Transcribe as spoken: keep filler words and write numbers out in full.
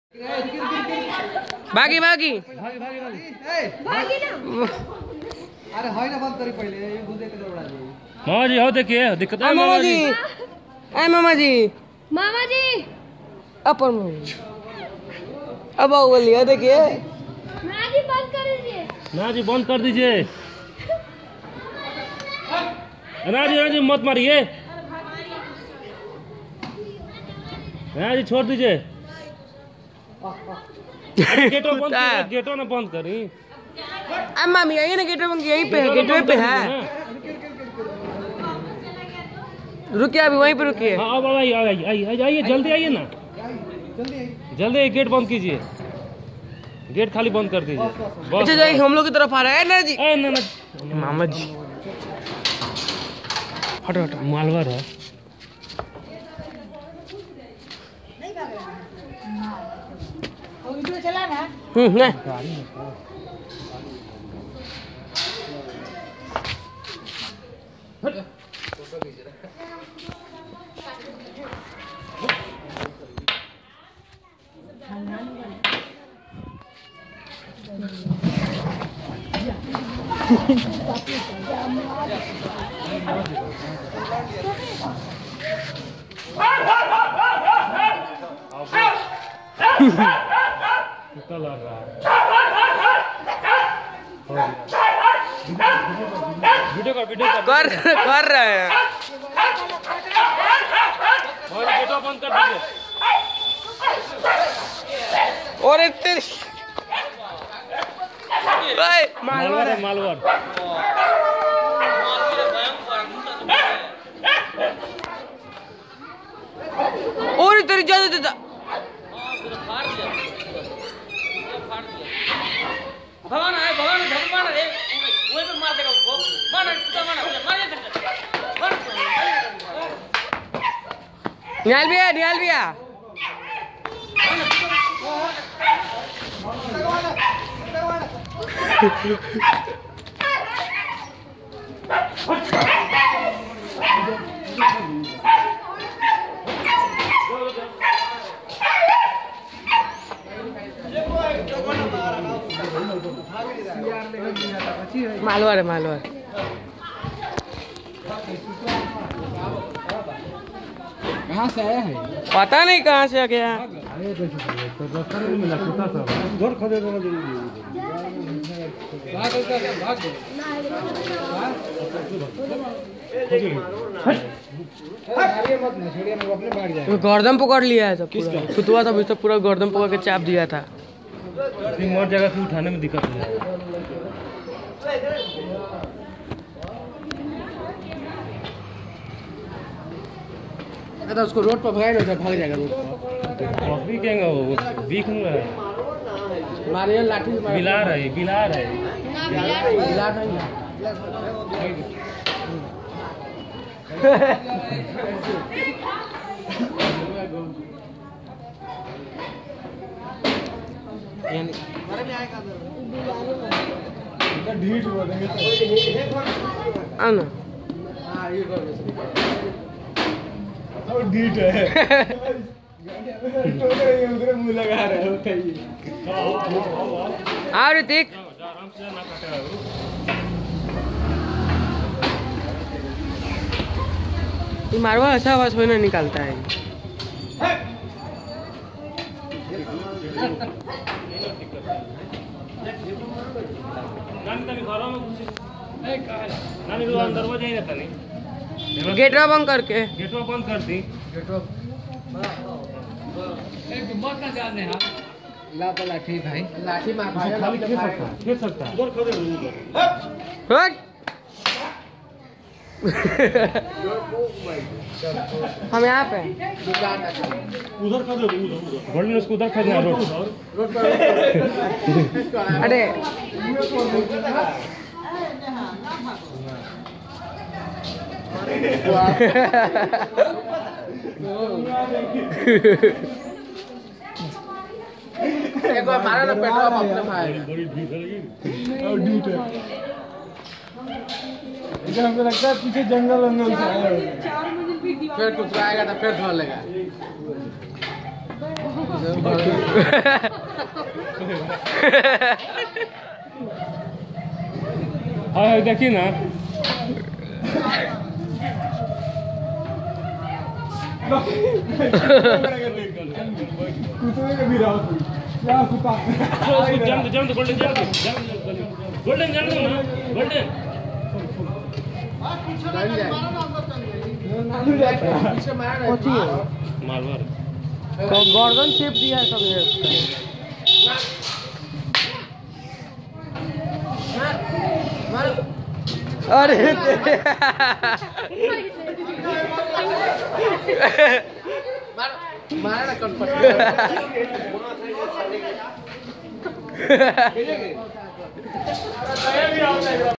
भागी भागी भागी भागी भागी भागी ना। अरे है ना बंद करी पहले ये बुझे के उड़ा दे। मामा जी हो देखिए दिक्कत है मामा जी। ए मामा जी मामा जी अपन अब आओ बोलिए देखिए ना जी बंद कर दीजिए। ना जी बंद कर दीजिए। ना जी ना जी मत मारिए। ना जी छोड़ दीजिए। गेटो बंद कर गेटो ना बंद करी। अब मामी आइए ना गेटो बंद यहीं पे है गेटो पे है। रुकिए अभी वहीं पे रुकिए। हाँ अब आइए आइए आइए आइए जल्दी आइए ना जल्दी गेट बंद कीजिए। गेट खाली बंद कर दीजिए। अच्छा जाइए हम लोग की तरफ आ रहे हैं ना जी। ए ना ना मामा जी हटो हटो मालवर है। चला ना हम्म नहीं निकल रहा है। वीडियो कर वीडियो कर कर रहे हैं। और गेटो बंद कर दीजिए। और इतने मालवर है मालवर। और तेरी ज्यादा ज्यादा भगवान है भगवान भगवान है वही पे मार देगा उसको मार मार मार मार निहाल भैया निहाल भैया मालवर है मालवर। कहां से आया है पता नहीं कहाँ से आ गया। घर खड़े रहना जरूरी है। भाग गया भाग गया अरे मत ना छोड़िए मैं अपने बैठ जाए। गर्दन पकड़ लिया है सब पूरा कुतवा सब इसको पूरा गर्दन पकड़ के चाप दिया था। फिर मर जगह से उठाने में दिक्कत हो जाएगा। तो उसको रोड पर भगाए ना भाग जाएगा रोड पर। बकरी कहेंगे वो बीख में है। मारिए लाठी से बिलार है बिलार है। बिलार नहीं है। ढीठ हो देंगे आना हाँ ये कर और ढीठ है उधर मुंह लगा रहे हो आओ ऋतिक मारवा ऐसा आवाज होना निकालता है। दरवाजा ही रहता नहीं। गेटवा बंद करके गेटवा बंद कर दी। लाठी भाई लाठी मार खाली खेल सकता है खेल सकता है। उधर खड़े रहो हट हम यहाँ पे उधर खड़े रहो गोल्डन उसको उधर खड़े रोड रोड पर अरे एक बार मारा ना पेट्रोल अपने भाई बड़ी भीड़ है और ढीठ है। इधर हमको लगता है पीछे जंगल वंगल से आया होगा। फिर कुछ आएगा तो फिर धो लेगा। हाँ देखिए ना jump jump golden jump golden jump ना गोल्डन पीछे मारा कथी है? मार मार गर्दन शेप दिया है सब ये अरे मारा ना कन्फर्म